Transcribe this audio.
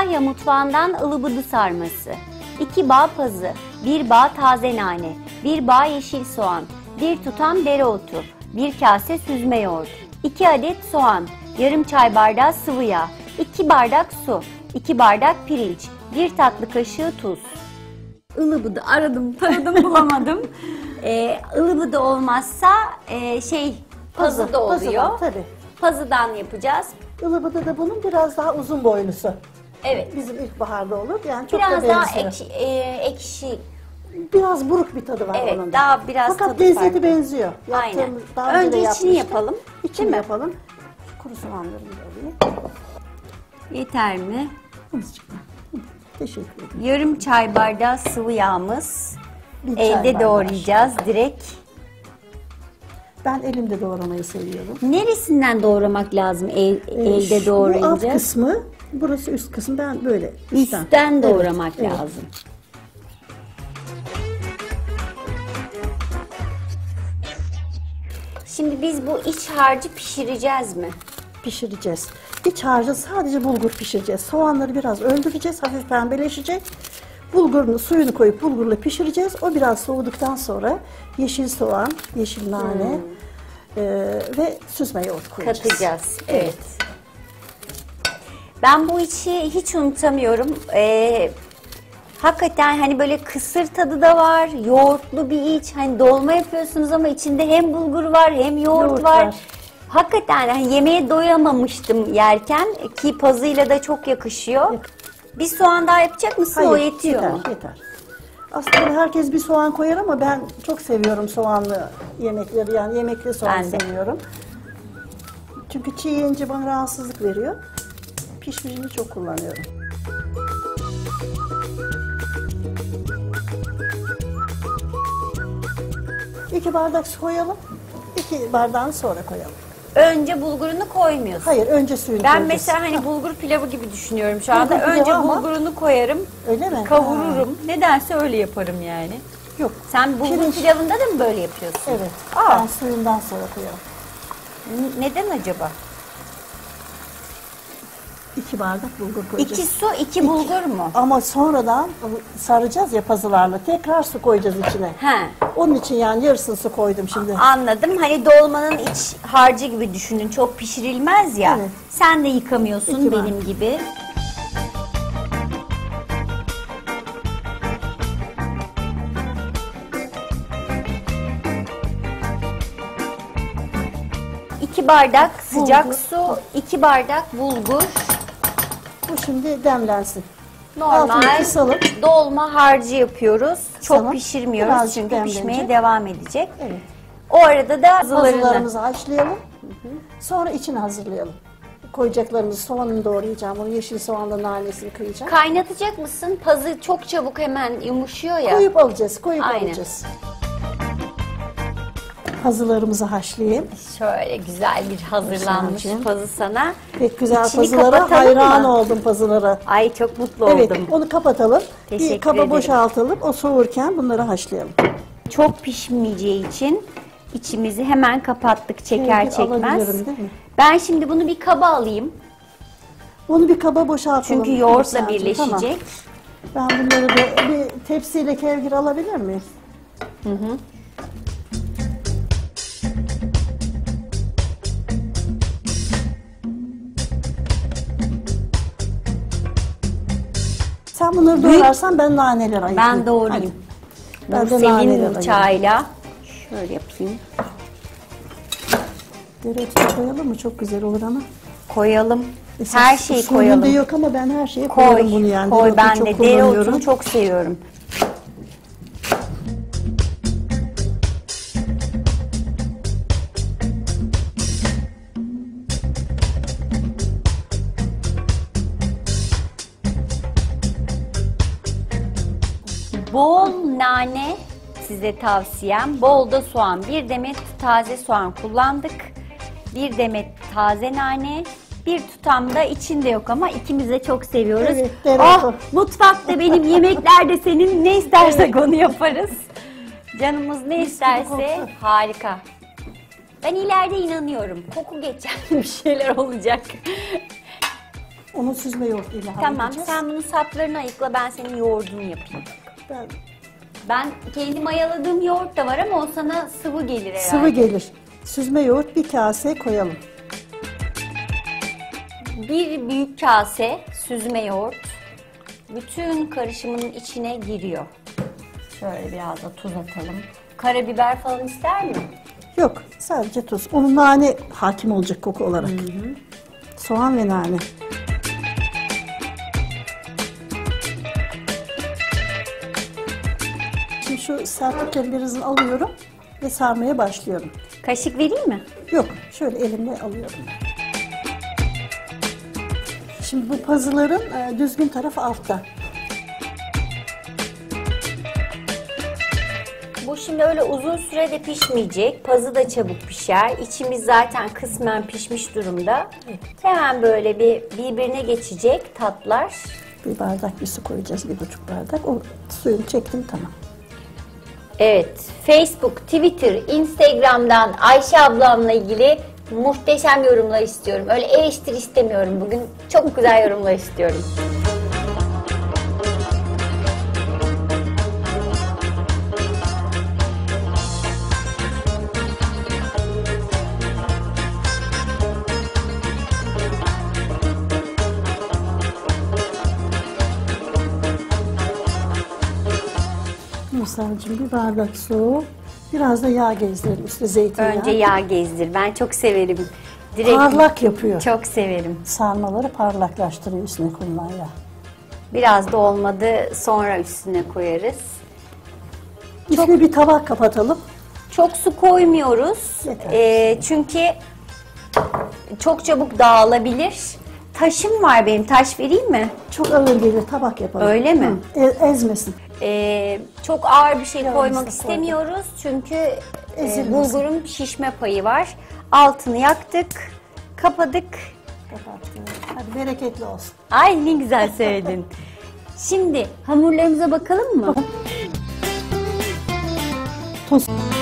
Antalya mutfağından ılıbıdı sarması, 2 bağ pazı, 1 bağ taze nane, 1 bağ yeşil soğan, 1 tutam dereotu, 1 kase süzme yoğurt, 2 adet soğan, yarım çay bardağı sıvı yağ, 2 bardak su, 2 bardak pirinç, 1 tatlı kaşığı tuz. Ilıbıdı aradım, taradım, bulamadım. Ilıbıdı olmazsa pazı da oluyor. Pazıdan, tabii. Pazıdan yapacağız. Ilıbıdı da bunun biraz daha uzun boylusu. Evet. Bizim ilkbaharda olur. Yani çok Biraz da daha benziyor. ekşi. Biraz buruk bir tadı var Evet, onun da. daha biraz Fakat tadı lezzeti farklı. benziyor. Aynen. Yaptığımız, daha Önce de içini yapmıştık. yapalım. İçini Değil mi? yapalım. Kuru soğanlarını da alayım. Yeter mi? Azıcık daha. Teşekkür ederim. Yarım çay bardağı sıvı yağımız. Bir çay Elde bardağı. doğrayacağız direkt. Ben elimde doğramayı seviyorum. Neresinden doğramak lazım elde Bu doğrayınca? alt kısmı, burası üst kısmı. Ben böyle Üstten Evet, doğramak evet. lazım. Şimdi biz bu iç harcı pişireceğiz mi? Pişireceğiz. İç harcı sadece bulgur pişireceğiz. Soğanları biraz öldüreceğiz. Hafif pembeleşecek. Bulgurunu, suyunu koyup bulgurla pişireceğiz. O biraz soğuduktan sonra yeşil soğan, yeşil nane ve süzme yoğurt koyacağız. Katacağız. Evet. Ben bu içi hiç unutamıyorum. Hakikaten hani böyle kısır tadı da var, yoğurtlu bir iç. Hani dolma yapıyorsunuz ama içinde hem bulgur var hem yoğurt var. Hakikaten hani yemeğe doyamamıştım yerken ki pazıyla da çok yakışıyor. Bir soğan daha yapacak mısın? Hayır, O yetiyor yeter, mu? yeter. Aslında herkes bir soğan koyar ama ben çok seviyorum soğanlı yemekleri. Yani yemekli soğan Ben de. seviyorum. Çünkü çiğ yiyince bana rahatsızlık veriyor. Pişmişini çok kullanıyorum. İki bardak su koyalım. 2 bardağını sonra koyalım. Önce bulgurunu koymuyorsun. Hayır, önce suyunu Ben koyacağız. mesela hani bulgur pilavı gibi düşünüyorum şu anda. Bulgur pilavı Önce ama- bulgurunu koyarım, Öyle mi? kavururum. Nedense öyle yaparım yani. Yok. Sen bulgur Pirinç- pilavında da mı böyle yapıyorsun? Evet. Aa. Ben suyundan sonra koyalım. Neden acaba? 2 bardak bulgur koyacağız. 2 su, 2 bulgur mu? Ama sonradan saracağız ya pazılarla. Tekrar su koyacağız içine. He. Onun için yani yarısını su koydum şimdi. Anladım. Hani dolmanın iç harcı gibi düşünün. Çok pişirilmez ya. Evet. Sen de yıkamıyorsun 2 benim bardak. gibi. İki bardak sıcak Bulgur. su, 2 bardak bulgur. Bu şimdi demlensin. Normal Altını kısalım. dolma harcı yapıyoruz. Çok Kısalım. pişirmiyoruz Birazcık çünkü demlenecek. pişmeye devam edecek. Evet. O arada da Pazılarımızı haşlayalım. Sonra içini hazırlayalım. Koyacaklarımızı soğanını doğrayacağım. Onu yeşil soğanla nanesini kıyacağım. kaynatacak mısın? Pazı çok çabuk hemen yumuşuyor ya. Koyup alacağız. Koyup Aynen. alacağız. Pazılarımızı haşlayayım. Şöyle güzel bir hazırlanmış Güzelce. pazı sana. Pek güzel İçini pazılara kapatalım hayran mı? oldum pazılara. Ay çok mutlu Evet, oldum. onu kapatalım. Teşekkür Bir kaba ederim. boşaltalım. O soğurken bunları haşlayalım. Çok pişmeyeceği için içimizi hemen kapattık çeker Şöyle bir çekmez. alabilirim, değil mi? Ben şimdi bunu bir kaba alayım. Onu bir kaba boşaltalım. Çünkü yoğurtla Gülsen'cim, birleşecek. tamam. Ben bunları da bir tepsiyle kevgir alabilir miyiz? Sen bunları doğrarsan ben naneler ayırayım. Ben doğrayayım. Ben de naneler Senin ayırayım. bıçağıyla şöyle yapayım. Dereotu da koyalım mı? Çok güzel olur ama. Koyalım. Esas Her şeyi usulünde koyalım. yok ama ben her şeye Koy, koyarım bunu yani. koy. Dereotu Ben çok de kullanıyorum. dereotunu çok seviyorum. Bol nane size tavsiyem. Bol da soğan. Bir demet taze soğan kullandık. Bir demet taze nane. Bir tutam da içinde yok ama ikimiz de çok seviyoruz. Evet, dereotu. Mutfakta benim, yemeklerde senin, ne istersek onu yaparız. Canımız ne isterse koktu. harika. Ben ileride inanıyorum. Koku geçen bir şeyler olacak. Onu süzme yoğurt ile Tamam, halledeceğiz. sen bunun saplarını ayıkla, ben senin yoğurdunu yapayım. Ben, Ben kendi mayaladığım yoğurt da var ama o sana sıvı gelir herhalde. sıvı gelir. Süzme yoğurt bir kase koyalım. Bir büyük kase süzme yoğurt bütün karışımın içine giriyor. Şöyle biraz da tuz atalım. Karabiber falan ister mi? Yok, sadece tuz. Onun nane hakim olacak koku olarak. Soğan ve nane. Şimdi şu sertlikleri birazını alıyorum ve sarmaya başlıyorum. Kaşık vereyim mi? Yok, şöyle elimle alıyorum. Şimdi bu pazıların düzgün tarafı altta. Bu şimdi öyle uzun sürede pişmeyecek. Pazı da çabuk pişer. İçimiz zaten kısmen pişmiş durumda. Hemen böyle birbirine geçecek tatlar. Bir bardak bir su koyacağız, 1,5 bardak. O suyunu çektim, tamam. Evet, Facebook, Twitter, Instagram'dan Ayşe ablamla ilgili muhteşem yorumlar istiyorum. Öyle eleştiri istemiyorum bugün. Çok güzel yorumlar istiyorum. Nursel'cim bir bardak su, biraz da yağ gezdirelim, üstüne zeytinyağı. Önce yağ gezdir. Ben çok severim. Parlak yapıyor. Çok severim. Sarmaları parlaklaştırıyor üstüne konulan yağ. Biraz da olmadı sonra üstüne koyarız. Üstüne bir tabak kapatalım. Çok su koymuyoruz. Yeter. Çünkü çok çabuk dağılabilir. Taşım var benim. Taş vereyim mi? Çok ağır gelir, tabak yapalım. Öyle mi? Ezmesin. Çok ağır bir şey Biraz koymak da istemiyoruz. Çünkü Ezilmesin. bulgurun şişme payı var. Altını yaktık. Kapadık. Kapattım. Hadi bereketli olsun. Ay ne güzel söyledin. Şimdi hamurlarımıza bakalım mı? Toz.